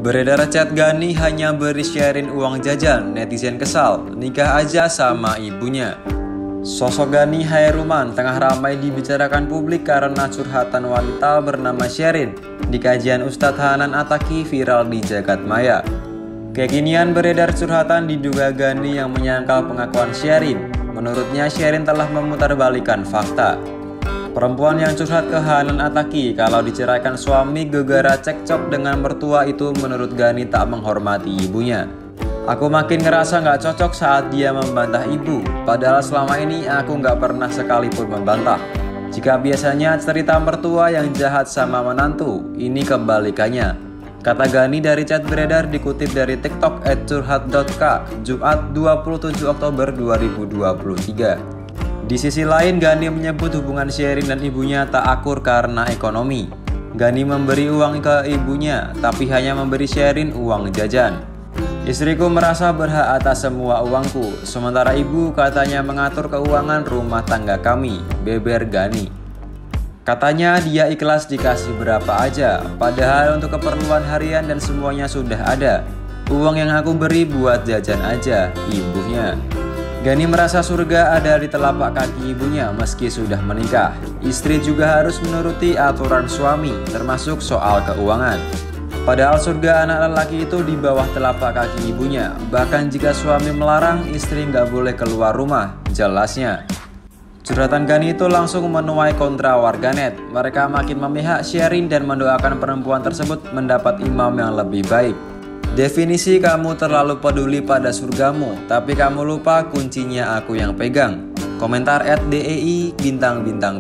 Beredar chat Gani hanya beri sharing uang jajan, netizen kesal, nikah aja sama ibunya. Sosok Gani Haeruman tengah ramai dibicarakan publik karena curhatan wanita bernama Sherin di kajian Ustadz Hanan Attaqi viral di jagat maya. Kekinian beredar curhatan diduga Gani yang menyangkal pengakuan Sherin. Menurutnya Sherin telah memutarbalikkan fakta. Perempuan yang curhat ke Hanan Attaqi kalau diceraikan suami gegara cekcok dengan mertua itu menurut Gani tak menghormati ibunya. Aku makin ngerasa gak cocok saat dia membantah ibu, padahal selama ini aku gak pernah sekalipun membantah. Jika biasanya cerita mertua yang jahat sama menantu, ini kebalikannya, kata Gani dari chat beredar dikutip dari TikTok @curhat.k Jumat 27 Oktober 2023. Di sisi lain, Gani menyebut hubungan Sherin dan ibunya tak akur karena ekonomi. Gani memberi uang ke ibunya, tapi hanya memberi Sherin uang jajan. Istriku merasa berhak atas semua uangku, sementara ibu katanya mengatur keuangan rumah tangga kami, beber Gani. Katanya dia ikhlas dikasih berapa aja, padahal untuk keperluan harian dan semuanya sudah ada. Uang yang aku beri buat jajan aja, ibunya. Gani merasa surga ada di telapak kaki ibunya meski sudah menikah. Istri juga harus menuruti aturan suami, termasuk soal keuangan. Padahal surga anak lelaki itu di bawah telapak kaki ibunya. Bahkan jika suami melarang, istri nggak boleh keluar rumah, jelasnya. Curhatan Gani itu langsung menuai kontra warganet. Mereka makin memihak Sherin dan mendoakan perempuan tersebut mendapat imam yang lebih baik. Definisi kamu terlalu peduli pada surgamu, tapi kamu lupa kuncinya aku yang pegang. Komentar @DEI bintang.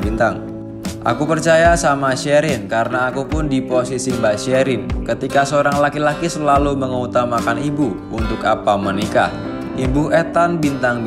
Aku percaya sama Sherin karena aku pun di posisi Mbak Sherin. Ketika seorang laki-laki selalu mengutamakan ibu, untuk apa menikah? Ibu etan bintang.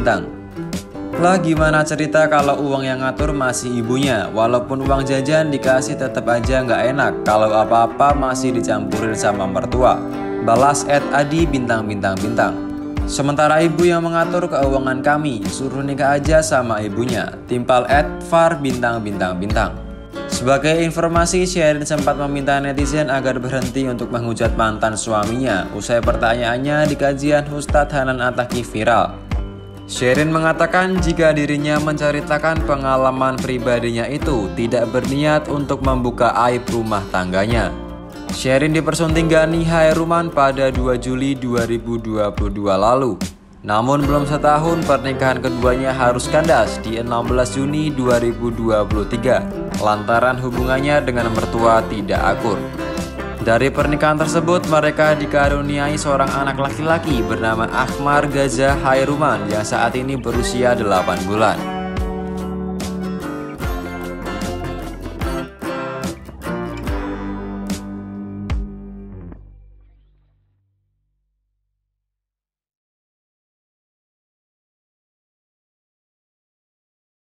Lah gimana cerita kalau uang yang ngatur masih ibunya? Walaupun uang jajan dikasih tetap aja nggak enak kalau apa-apa masih dicampurin sama mertua. Balas @adi bintang. Sementara ibu yang mengatur keuangan kami, suruh nikah aja sama ibunya. Timpal @far bintang. Sebagai informasi, Sherin sempat meminta netizen agar berhenti untuk menghujat mantan suaminya usai pertanyaannya di kajian Ustadz Hanan Attaqi viral. Sherin mengatakan jika dirinya menceritakan pengalaman pribadinya itu tidak berniat untuk membuka aib rumah tangganya. Sherin dipersunting Gani Haeruman pada 2 Juli 2022 lalu. Namun belum setahun pernikahan keduanya harus kandas di 16 Juni 2023 lantaran hubungannya dengan mertua tidak akur. Dari pernikahan tersebut mereka dikaruniai seorang anak laki-laki bernama Ahmar Gaza Haeruman yang saat ini berusia 8 bulan.